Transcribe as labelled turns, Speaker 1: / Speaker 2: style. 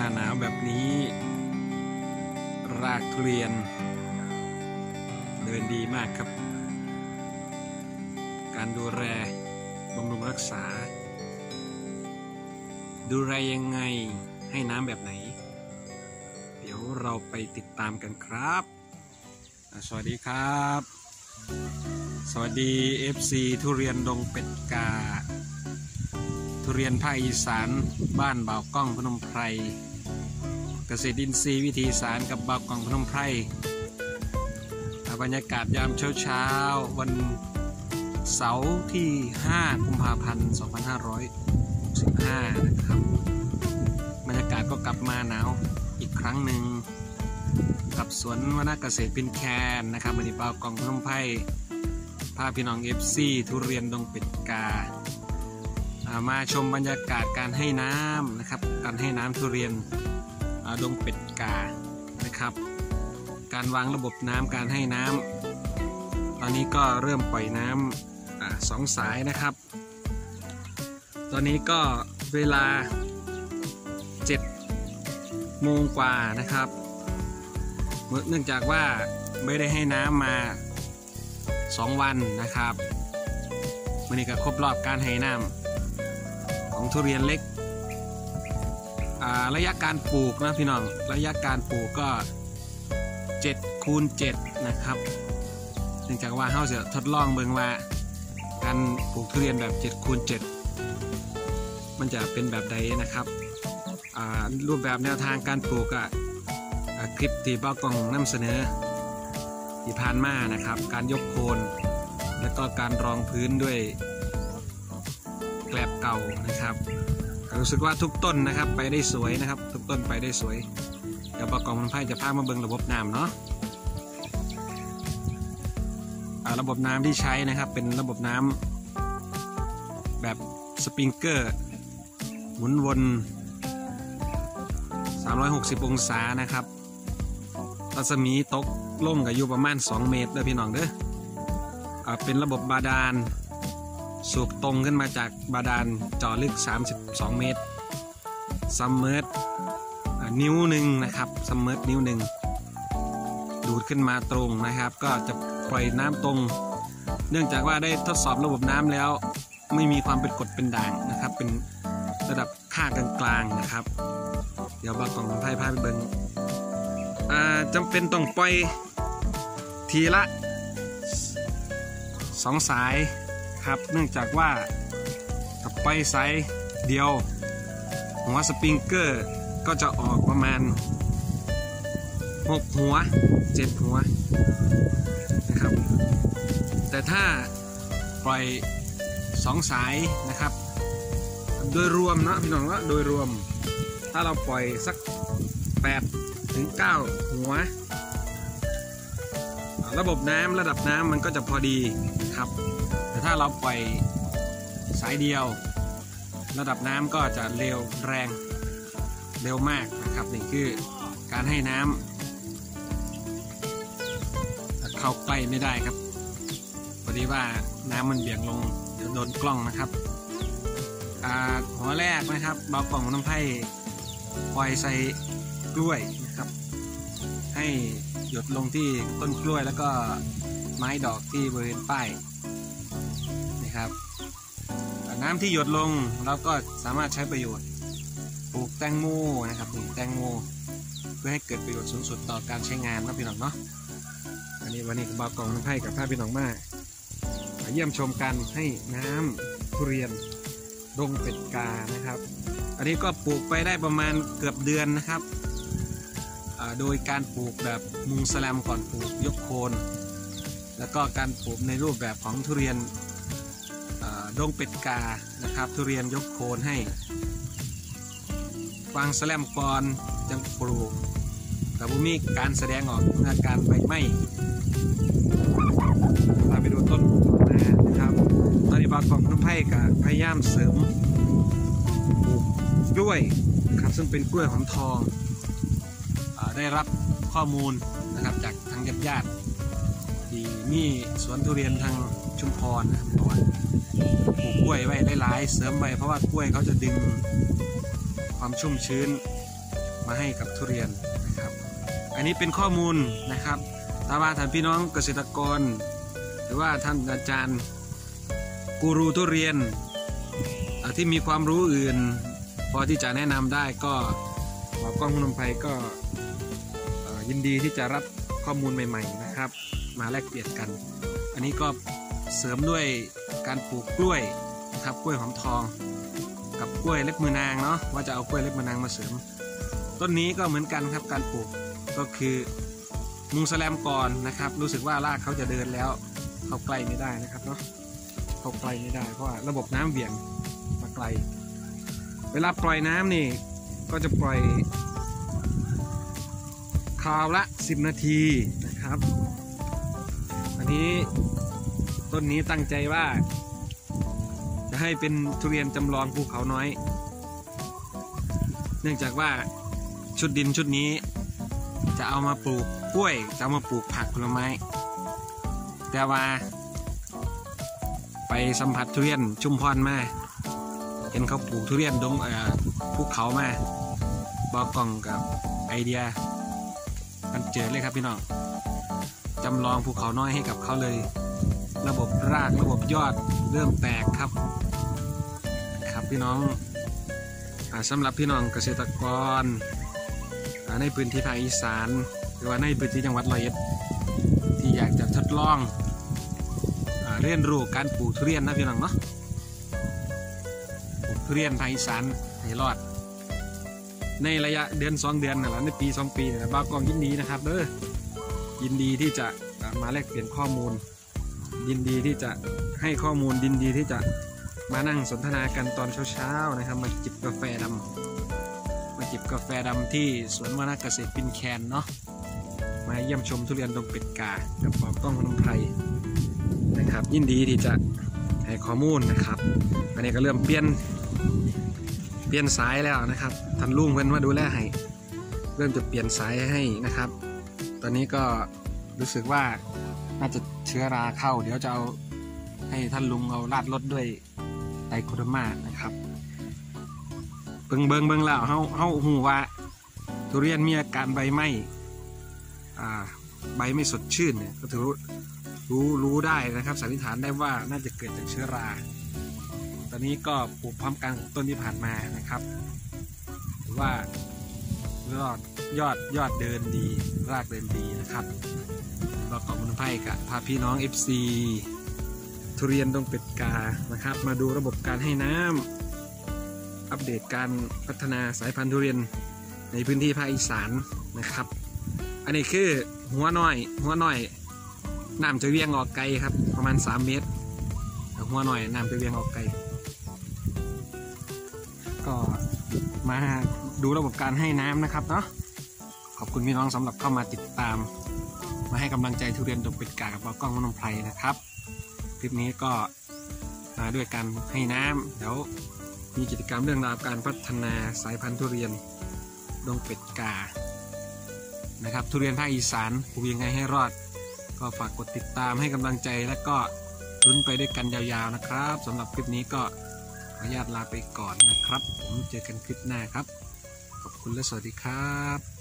Speaker 1: หนาวแบบนี้รากทุเรียนเดินดีมากครับการดูแลบำรุงรักษาดูแลยังไงให้น้ำแบบไหนเดี๋ยวเราไปติดตามกันครับสวัสดีครับสวัสดี FC ทุเรียนดงเป็ดกาทุเรียนภาคอีสานบ้านบ่าวก้องพนมไพรเกษตรอินทรีย์วิถีอีสานกับบ่าวก้องพนมไพรบรรยากาศยามเช้าวันเสาร์ที่5 กุมภาพันธ์ 2565 นะครับบรรยากาศก็กลับมาหนาวอีกครั้งหนึ่งกับสวนวนาเกษตรปินแคนนะครับวันนี้บ่าวก้องพนมไพรพาพี่น้อง FC ทุเรียนดงเป็ดกามาชมบรรยากาศการให้น้ำนะครับการให้น้ำทุเรียนดงเป็ดกานะครับการวางระบบน้ำการให้น้ำตอนนี้ก็เริ่มปล่อยน้ำ2 สายนะครับตอนนี้ก็เวลา7 โมงกว่านะครับเนื่องจากว่าไม่ได้ให้น้ำมา2 วันนะครับวันนี้ก็ครบรอบการให้น้ำของทุเรียนเล็กระยะการปลูกนะพี่น้องระยะการปลูกก็7 คูณ 7นะครับเนื่องจากว่าเราจะทดลองเบิ่งว่าการปลูกทุเรียนแบบ7 คูณ 7มันจะเป็นแบบใดนะครับรูปแบบแนวทางการปลูกคลิปที่บ่าวก้องนำเสนอที่ผ่านมานะครับการยกโคนแล้วก็การรองพื้นด้วยแกลบเก่านะครับรู้สึกว่าทุกต้นนะครับไปได้สวยนะครับทุกต้นไปได้สวยเดี๋ยวบ่าวก้องพนมไพรจะพามาเบิ่งระบบน้ำเนาะระบบน้ำที่ใช้นะครับเป็นระบบน้ำแบบสปริงเกอร์หมุนวน360 องศานะครับรัศมีตกลงกับอยู่ประมาณ2 เมตรเด้อพี่น้องเด้อเป็นระบบบาดาลสูบตรงขึ้นมาจากบาดาลเจาะลึก32 เมตรซัมเมอร์นิ้วหนึ่งนะครับซัมเมอร์นิ้วหนึ่งดูดขึ้นมาตรงนะครับก็จะปล่อยน้ำตรงเนื่องจากว่าได้ทดสอบระบบน้ำแล้วไม่มีความเป็นกรดเป็นด่างนะครับเป็นระดับค่ากลางๆนะครับเดี๋ยวบ่าวก้องพนมไพรพาไปเบิ่งจำเป็นต้องปล่อยทีละ2 สายครับเนื่องจากว่าถ้าปล่อยสายเดียวหัวสปริงเกอร์ก็จะออกประมาณ6 หัว 7 หัวนะครับแต่ถ้าปล่อย2 สายนะครับโดยรวมนะพี่น้องว่าโดยรวมถ้าเราปล่อยสัก8 ถึง 9 หัวระบบน้ำระดับน้ำมันก็จะพอดีครับแต่ถ้าเราปล่อยสายเดียวระดับน้ำก็จะเร็วแรงเร็วมากนะครับนี่คือการให้น้ำเข้าใกล้ไม่ได้ครับพอดีว่าน้ำมันเบี่ยงลงเดี๋ยวโดนกล้องนะครับหัวแรกนะครับบ่าวก้องพนมไพรปล่อยใส่กล้วยนะครับให้หยดลงที่ต้นกล้วยแล้วก็ไม้ดอกที่บริเวณป้ายนะครับน้ำที่หยดลงเราก็สามารถใช้ประโยชน์ปลูกแตงโมนะครับปลูกแตงโมเพื่อให้เกิดประโยชน์สูงสุดต่อการใช้งานนะพี่น้องเนาะวันนี้บ่าวก้องพนมไพรกับพี่น้องมาเยี่ยมชมการให้น้ำทุเรียนดงเป็ดกานะครับอันนี้ก็ปลูกไปได้ประมาณเกือบเดือนนะครับโดยการปลูกแบบมุงสแลมก่อนปลูกยกโคนแล้วก็การปลูกในรูปแบบของทุเรียนดงเป็ดกานะครับทุเรียนยกโคนให้วางสแลมก่อนจังปลูกแต่บุมีการแสดงออกอาการใบไหม้พาไปดูต้นนะครับตอนนี้บ่าวก้องพนมไพรก็พยายามเสริมปลูกกล้วยครับซึ่งเป็นกล้วยหอมทองได้รับข้อมูลนะครับจากทางญาติที่มีสวนทุเรียนทางชุมพรนะบอกว่าปลูกกล้วยไว้หลายๆเสริมไว้เพราะว่ากล้วยเขาจะดึงความชุ่มชื้นมาให้กับทุเรียนนะครับอันนี้เป็นข้อมูลนะครับถ้าว่าท่านพี่น้องเกษตรกรหรือว่าท่านอาจารย์กูรูทุเรียนที่มีความรู้อื่นพอที่จะแนะนำได้ก็กล้องพนมไพรก็ยินดีที่จะรับข้อมูลใหม่ๆนะครับมาแลกเปลี่ยนกันอันนี้ก็เสริมด้วยการปลูกกล้วยนะครับกล้วยหอมทองกับกล้วยเล็บมือนางเนาะว่าจะเอากล้วยเล็บมือนางมาเสริมต้นนี้ก็เหมือนกันครับการปลูกก็คือมุงแสลมก่อนนะครับรู้สึกว่ารากเขาจะเดินแล้วเข้าใกล้ไม่ได้นะครับเนาะเข้าใกล้ไม่ได้เพราะว่าระบบน้ำเบี่ยงมาไกลเวลาปล่อยน้ำนี่ก็จะปล่อยคราวละ10 นาทีนะครับอันนี้ต้นนี้ตั้งใจว่าจะให้เป็นทุเรียนจำลองภูเขาน้อยเนื่องจากว่าชุดดินชุดนี้จะเอามาปลูกกล้วยจะเอามาปลูกผักผลไม้แต่ว่าไปสัมผัสทุเรียนชุมพรมาเห็นเขาปลูกทุเรียนดงภูเขามาบอกกล่องกับไอเดียมันเจอเลยครับพี่น้องจำลองภูเขาน้อยให้กับเขาเลยระบบรากระบบยอดเริ่มแตกครับพี่น้องสำหรับพี่น้องเกษตรกรในพื้นที่ภาคอีสานหรือว่าในพื้นที่จังหวัดร้อยเอ็ดที่อยากจะทดลองเรียนรู้การปลูกทุเรียนนะพี่น้องเนาะปลูกทุเรียนภาคอีสานให้รอดในระยะเดือน2 เดือนนะในปี2 ปีนะบ้ากองยินดีนะครับเด้อยินดีที่จะมาแลกเปลี่ยนข้อมูลยินดีที่จะให้ข้อมูลยินดีที่จะมานั่งสนทนากันตอนเช้าๆนะครับมาจิบกาแฟดำที่สวนวนาเกษตรปินแคนเนาะมาเยี่ยมชมทุเรียนดงเป็ดกากับปอกกล้องพนมไพรนะครับยินดีที่จะให้ข้อมูลนะครับอันนี้ก็เริ่มเปลี่ยนสายแล้วนะครับท่านลุงเพิ่นมาดูแลให้เริ่มจะเปลี่ยนสายให้นะครับตอนนี้ก็รู้สึกว่าน่าจะเชื้อราเข้าเดี๋ยวจะเอาให้ท่านลุงเอาราดรถด้วยไตรโคเดอร์มานะครับเบิ่งแล้วเฮาหูว่าทุเรียนมีอาการใบไหม้ใบไม่สดชื่นเนี่ยก็ถือรู้ได้นะครับสันนิษฐานได้ว่าน่าจะเกิดจากเชื้อราตอนนี้ก็ปลูกพร้อมกันต้นที่ผ่านมานะครับถือว่ายอดเดินดีรากเดินดีนะครับเราขอบคุณไพ่กับพาพี่น้อง FC ทุเรียนดงเป็ดกานะครับมาดูระบบการให้น้ำอัปเดตการพัฒนาสายพันธุ์ทุเรียนในพื้นที่ภาคอีสานนะครับอันนี้คือหัวน้อยน้ำจะเวียงออกไกลครับประมาณ3 เมตรหัวน้อยน้ำจะเวียงออกไกลก็มาดูระบบการให้น้ำนะครับเนาะขอบคุณพี่น้องสำหรับเข้ามาติดตามมาให้กำลังใจทุเรียนดงเป็ดกากับกล้องพนมไพรนะครับคลิปนี้ก็มาด้วยการให้น้ำเดี๋ยวมีกิจกรรมเรื่องราวการพัฒนาสายพันธุ์ทุเรียนดงเป็ดกานะครับทุเรียนภาคอีสานปลูกยังไงให้รอดก็ฝากกดติดตามให้กำลังใจและก็ลุ้นไปด้วยกันยาวๆนะครับสำหรับคลิปนี้ก็ขออนุญาตลาไปก่อนนะครับผมเจอกันคลิปหน้าครับขอบคุณและสวัสดีครับ